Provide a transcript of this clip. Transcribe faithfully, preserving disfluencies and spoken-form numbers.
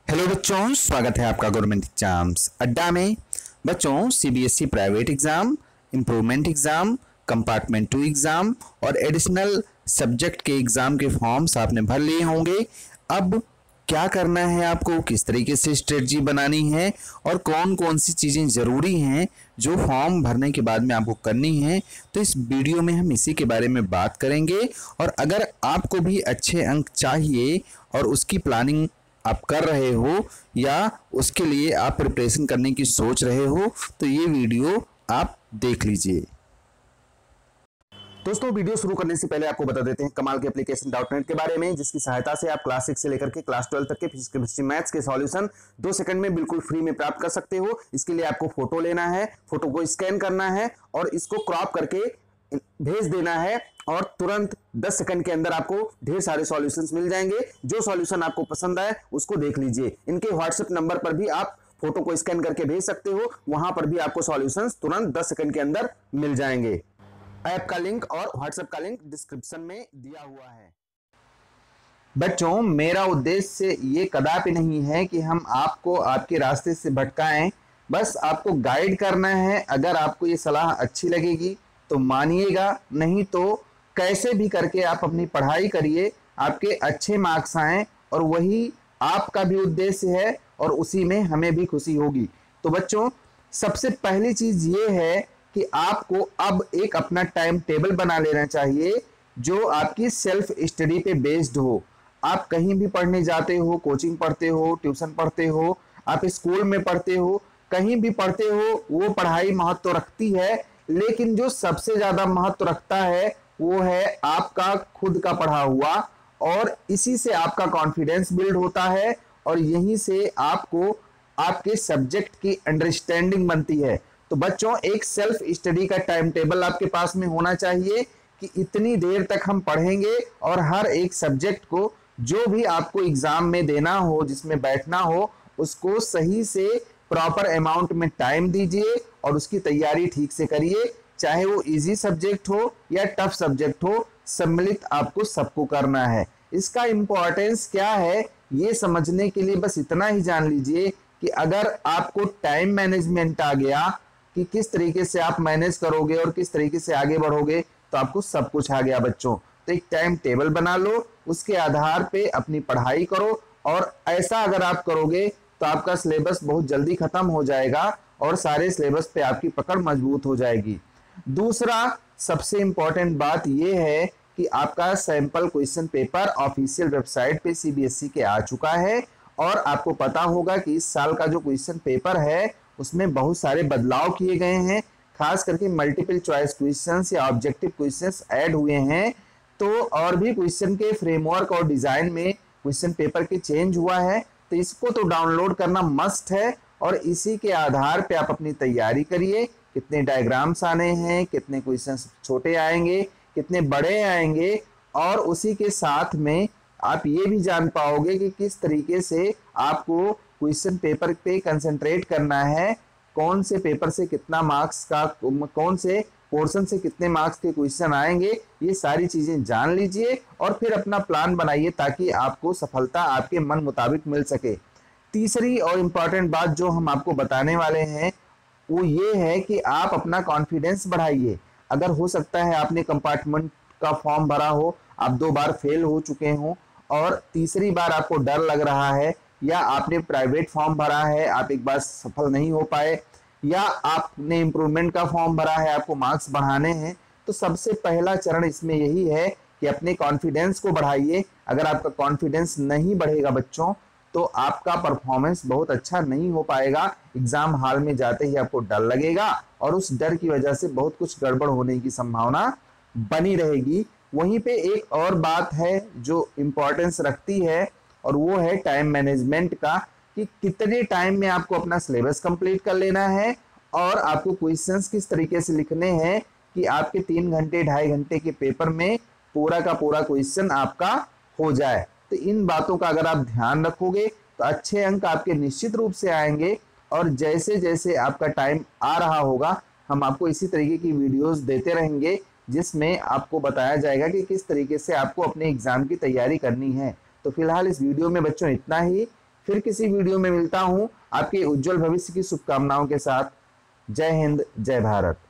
Hello बच्चों, स्वागत है आपका गवर्नमेंट एग्जाम्स अड्डा में। बच्चों, CBSE private exam, improvement exam, compartment two exam और एडिशनल सब्जेक्ट के एग्जाम के फॉर्म्स आपने भर लिए होंगे। अब क्या करना है आपको, किस तरीके से स्ट्रेटजी बनानी है और कौन कौन सी चीज़ें ज़रूरी हैं जो फॉर्म भरने के बाद में आपको करनी है, तो इस वीडियो में हम इसी के बारे में बात करेंगे। और अगर आपको भी अच्छे अंक चाहिए और उसकी प्लानिंग आप कर रहे हो या उसके लिए आप प्रिपरेशन करने की सोच रहे हो, तो ये वीडियो आप देख लीजिए। दोस्तों, वीडियो शुरू करने से पहले आपको बता देते हैं कमाल के एप्लीकेशन डॉट नेट के बारे में, जिसकी सहायता से आप क्लास सिक्स से लेकर के क्लास ट्वेल्व तक के फिजिक्स केमिस्ट्री मैथ्स के सॉल्यूशन दो सेकंड में बिल्कुल फ्री में प्राप्त कर सकते हो। इसके लिए आपको फोटो लेना है, फोटो को स्कैन करना है और इसको क्रॉप करके भेज देना है और तुरंत दस सेकंड के अंदर आपको ढेर सारे सॉल्यूशंस मिल जाएंगे। जो सॉल्यूशन आपको पसंद आए उसको देख लीजिए। इनके व्हाट्सएप नंबर पर भी आप फोटो को स्कैन करके भेज सकते हो, वहां पर भी आपको सॉल्यूशंस तुरंत दस सेकंड के अंदर मिल जाएंगे। ऐप का लिंक और व्हाट्सएप का लिंक डिस्क्रिप्शन में दिया हुआ है। बच्चों, मेरा उद्देश्य ये कदापि नहीं है कि हम आपको आपके रास्ते से भटकाएं, बस आपको गाइड करना है। अगर आपको ये सलाह अच्छी लगेगी तो मानिएगा, नहीं तो कैसे भी करके आप अपनी पढ़ाई करिए, आपके अच्छे मार्क्स आएं, और वही आपका भी उद्देश्य है और उसी में हमें भी खुशी होगी। तो बच्चों, सबसे पहली चीज ये है कि आपको अब एक अपना टाइम टेबल बना लेना चाहिए जो आपकी सेल्फ स्टडी पे बेस्ड हो। आप कहीं भी पढ़ने जाते हो, कोचिंग पढ़ते हो, ट्यूशन पढ़ते हो, आप स्कूल में पढ़ते हो, कहीं भी पढ़ते हो, वो पढ़ाई महत्व रखती है, लेकिन जो सबसे ज्यादा महत्व रखता है वो है आपका खुद का पढ़ा हुआ, और इसी से आपका कॉन्फिडेंस बिल्ड होता है और यहीं से आपको आपके सब्जेक्ट की अंडरस्टैंडिंग बनती है। तो बच्चों, एक सेल्फ स्टडी का टाइम टेबल आपके पास में होना चाहिए कि इतनी देर तक हम पढ़ेंगे और हर एक सब्जेक्ट को जो भी आपको एग्जाम में देना हो, जिसमें बैठना हो, उसको सही से प्रॉपर अमाउंट में टाइम दीजिए और उसकी तैयारी ठीक से करिए। चाहे वो इजी सब्जेक्ट हो या टफ सब्जेक्ट हो, सम्मिलित आपको सबको करना है। इसका इंपॉर्टेंस क्या है ये समझने के लिए बस इतना ही जान लीजिए कि अगर आपको टाइम मैनेजमेंट आ गया कि किस तरीके से आप मैनेज करोगे और किस तरीके से आगे बढ़ोगे, तो आपको सब कुछ आ गया बच्चों। तो एक टाइम टेबल बना लो, उसके आधार पे अपनी पढ़ाई करो, और ऐसा अगर आप करोगे तो आपका सिलेबस बहुत जल्दी खत्म हो जाएगा और सारे सिलेबस पे आपकी पकड़ मजबूत हो जाएगी। दूसरा सबसे इंपॉर्टेंट बात यह है कि आपका sample question paper official website पे सीबीएसई के आ चुका है, और आपको पता होगा कि इस साल का जो क्वेश्चन पेपर है उसमें बहुत सारे बदलाव किए गए हैं। खास करके मल्टीपल चॉइस क्वेश्चंस या ऑब्जेक्टिव क्वेश्चंस ऐड हुए हैं, तो और भी क्वेश्चन के फ्रेमवर्क और डिजाइन में क्वेश्चन पेपर के चेंज हुआ है। तो इसको तो डाउनलोड करना मस्ट है और इसी के आधार पे आप अपनी तैयारी करिए। कितने डायग्राम्स आने हैं, कितने क्वेश्चंस छोटे आएंगे, कितने बड़े आएंगे, और उसी के साथ में आप ये भी जान पाओगे कि किस तरीके से आपको क्वेश्चन पेपर पे कंसंट्रेट करना है, कौन से पेपर से कितना मार्क्स का, कौन से पोर्शन से कितने मार्क्स के क्वेश्चन आएंगे। ये सारी चीजें जान लीजिए और फिर अपना प्लान बनाइए ताकि आपको सफलता आपके मन मुताबिक मिल सके। तीसरी और इम्पॉर्टेंट बात जो हम आपको बताने वाले हैं वो ये है कि आप अपना कॉन्फिडेंस बढ़ाइए। अगर हो सकता है आपने कंपार्टमेंट का फॉर्म भरा हो, आप दो बार फेल हो चुके हो और तीसरी बार आपको डर लग रहा है, या आपने प्राइवेट फॉर्म भरा है, आप एक बार सफल नहीं हो पाए, या आपने इम्प्रूवमेंट का फॉर्म भरा है, आपको मार्क्स बढ़ाने हैं, तो सबसे पहला चरण इसमें यही है कि अपने कॉन्फिडेंस को बढ़ाइए। अगर आपका कॉन्फिडेंस नहीं बढ़ेगा बच्चों, तो आपका परफॉर्मेंस बहुत अच्छा नहीं हो पाएगा। एग्जाम हॉल में जाते ही आपको डर लगेगा और उस डर की वजह से बहुत कुछ गड़बड़ होने की संभावना बनी रहेगी। वहीं पे एक और बात है जो इम्पोर्टेंस रखती है, और वो है टाइम मैनेजमेंट का, कि कितने टाइम में आपको अपना सिलेबस कंप्लीट कर लेना है और आपको क्वेश्चंस किस तरीके से लिखने हैं कि आपके तीन घंटे ढाई घंटे के पेपर में पूरा का पूरा क्वेश्चन आपका हो जाए। तो इन बातों का अगर आप ध्यान रखोगे तो अच्छे अंक आपके निश्चित रूप से आएंगे। और जैसे जैसे आपका टाइम आ रहा होगा, हम आपको इसी तरीके की वीडियोस देते रहेंगे जिसमें आपको बताया जाएगा कि किस तरीके से आपको अपने एग्जाम की तैयारी करनी है। तो फिलहाल इस वीडियो में बच्चों इतना ही। फिर किसी वीडियो में मिलता हूं आपके उज्जवल भविष्य की शुभकामनाओं के साथ। जय हिंद, जय भारत।